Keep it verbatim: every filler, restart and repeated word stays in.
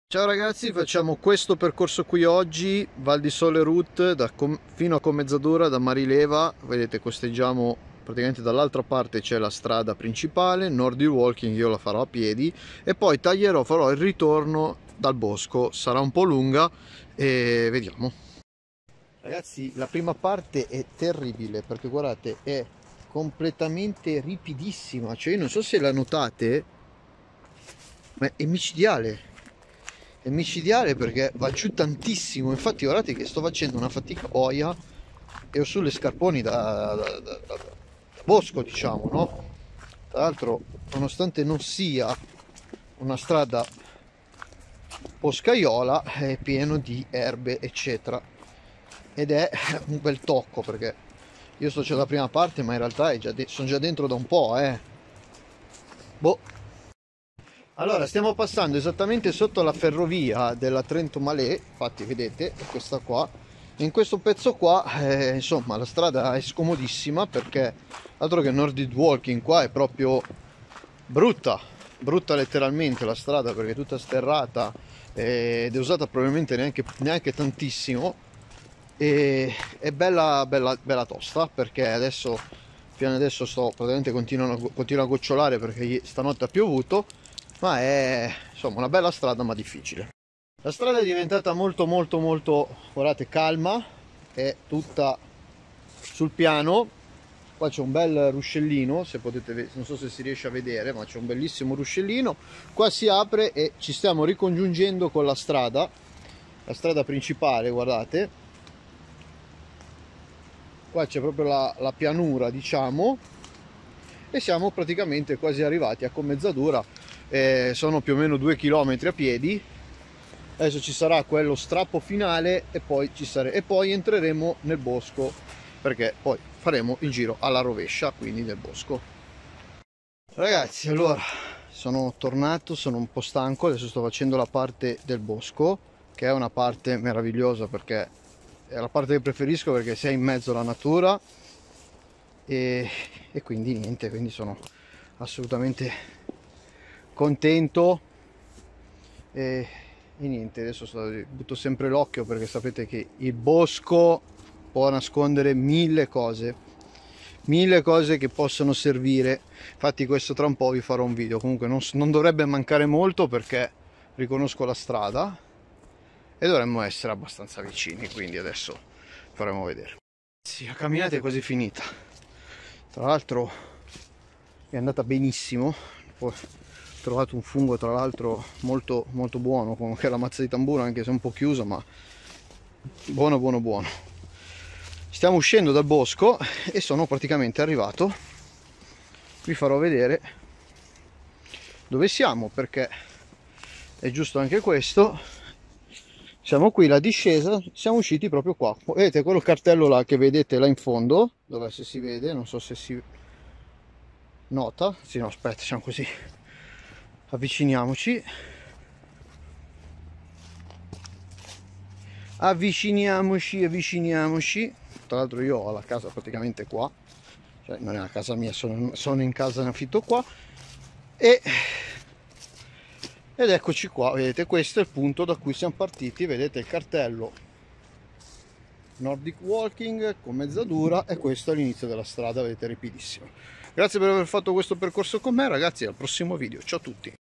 Ciao ragazzi, facciamo questo percorso qui oggi, Val di Sole Route da fino a Comezzadura da Marileva. Vedete, costeggiamo praticamente dall'altra parte, c'è la strada principale, Nordic Walking, io la farò a piedi e poi taglierò, farò il ritorno dal bosco. Sarà un po' lunga e vediamo. Ragazzi, la prima parte è terribile perché guardate, è completamente ripidissima, cioè io non so se la notate, ma è micidiale. È micidiale perché va giù tantissimo. Infatti guardate che sto facendo una fatica boia e ho sulle scarponi da, da, da, da bosco, diciamo, no? Tra l'altro, nonostante non sia una strada boscaiola, è pieno di erbe eccetera, ed è un bel tocco perché io sto già dalla prima parte, ma in realtà è già sono già dentro da un po', eh boh. Allora, stiamo passando esattamente sotto la ferrovia della Trento Malé, infatti vedete, è questa qua. In questo pezzo qua, eh, insomma, la strada è scomodissima perché altro che Nordic Walking, qua è proprio brutta, brutta letteralmente la strada perché è tutta sterrata ed è usata probabilmente neanche, neanche tantissimo. E è bella, bella, bella tosta perché adesso, fino adesso sto praticamente continuano, continua a gocciolare perché stanotte ha piovuto. Ma è insomma una bella strada, ma difficile. La strada è diventata molto molto molto, guardate, calma, è tutta sul piano. Qua c'è un bel ruscellino, se potete vedere, non so se si riesce a vedere, ma c'è un bellissimo ruscellino. Qua si apre e ci stiamo ricongiungendo con la strada, la strada principale, guardate. Qua c'è proprio la, la pianura, diciamo, e siamo praticamente quasi arrivati a Comezzadura. Eh, sono più o meno due chilometri a piedi. Adesso ci sarà quello strappo finale e poi, ci sare... e poi entreremo nel bosco perché poi faremo il giro alla rovescia, quindi nel bosco. Ragazzi, allora sono tornato, sono un po' stanco, adesso sto facendo la parte del bosco, che è una parte meravigliosa perché è la parte che preferisco perché sei in mezzo alla natura e, e quindi niente, quindi sono assolutamente contento e, e niente, adesso sto, butto sempre l'occhio perché sapete che il bosco può nascondere mille cose mille cose che possono servire. Infatti questo tra un po' vi farò un video, comunque non, non dovrebbe mancare molto perché riconosco la strada e dovremmo essere abbastanza vicini, quindi adesso faremo vedere. Sì, la camminata è quasi finita, tra l'altro è andata benissimo. Poi ho trovato un fungo tra l'altro molto molto buono, come che è la mazza di tamburo, anche se è un po' chiusa, ma buono buono buono. Stiamo uscendo dal bosco e sono praticamente arrivato. Vi farò vedere dove siamo perché è giusto anche questo. Siamo qui, la discesa, siamo usciti proprio qua. Vedete quello cartello là che vedete là in fondo, dove se si vede, non so se si nota, sì, no, aspetta, siamo così, avviciniamoci, avviciniamoci, avviciniamoci. Tra l'altro io ho la casa praticamente qua, cioè non è la casa mia, sono, sono in casa in affitto qua e ed eccoci qua, vedete, questo è il punto da cui siamo partiti, vedete il cartello Nordic Walking, Comezzadura, e questo è l'inizio della strada, vedete, ripidissimo. Grazie per aver fatto questo percorso con me ragazzi, al prossimo video, ciao a tutti.